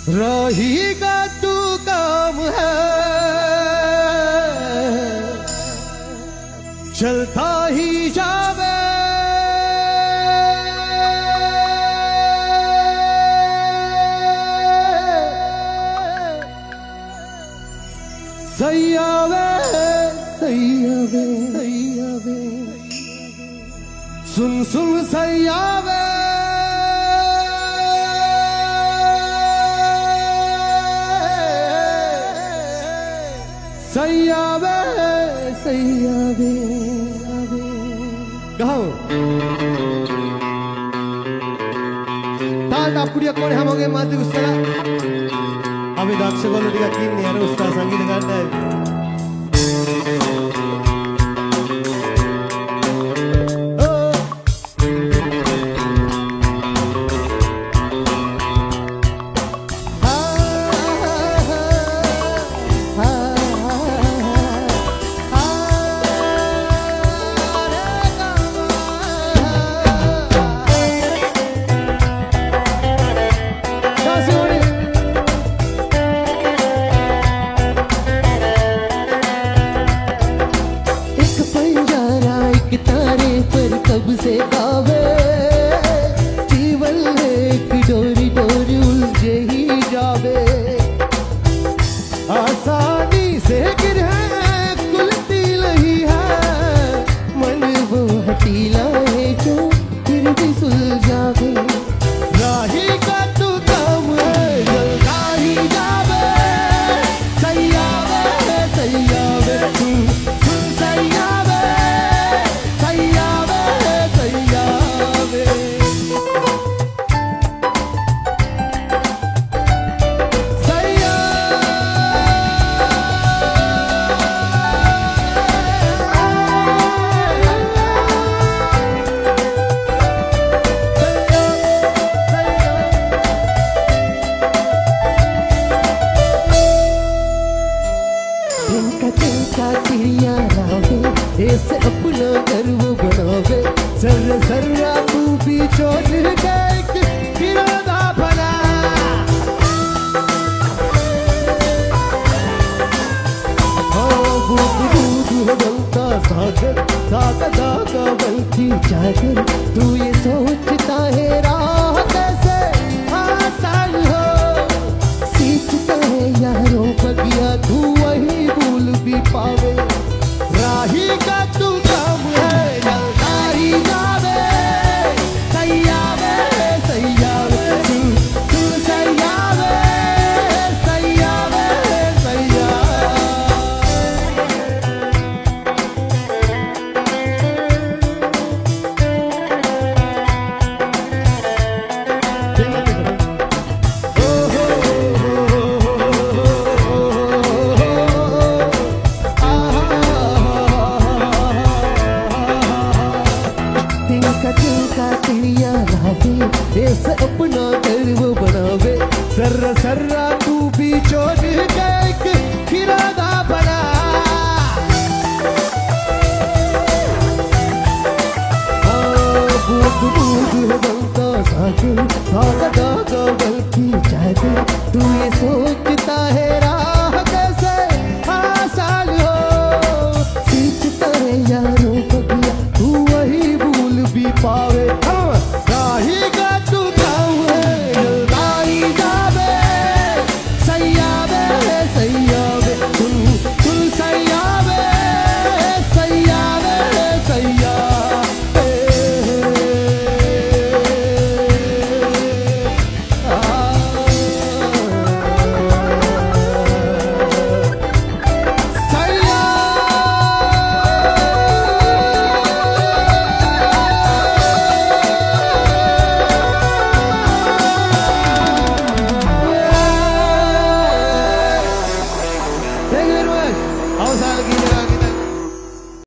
राही का तू काम है, चलता ही जावे। सैयावे सैयावे सैयावे, सुन सुन सैयावे। सैयावे सैयावे गाओ ताल डापुड़िया कोण हमागे माती उस्तरा अभी दाक्षगोल दिगा टीम ने यार उसका संगीत गाता है। कब से गावे जीवन एक डोरी डोरी उलझे ही जावे। आसानी से गिरे कुलती नहीं है, मन वो हटीला है जो फिर भी सुलझावे। राही का तू काम है, जलता ही जावे। सैयावे सैयावे सुन सुन सैयावे सैयावे। चिड़िया लावे ऐसे अपना घर वो बनावे। सर्रा सर्रा तू भी चोट के किरादा बना। हाँ बूद बूद बनता सागर, दागा दागा बनती चादर। तू ये सोचता है राह कैसे आसान हो, सीखता है यारों बगिया तू वही भूल भी पावे। राही का तू काम है, जलता ही जावे। सैयावे सैयावे सुन सुन सैयावे सैयावे चिड़िया लावे ऐसे अपना घर वो बनावे। सर्रा सर्रा तू भी चोट के किरादा बना। हाँ बूद बूद बनता सागर, दागा दागा बनती